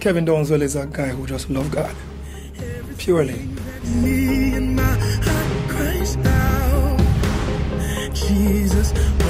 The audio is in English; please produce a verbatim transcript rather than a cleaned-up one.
Kevin Downswell is a guy who just loves God. Purely. Me and my heart cries out, Jesus.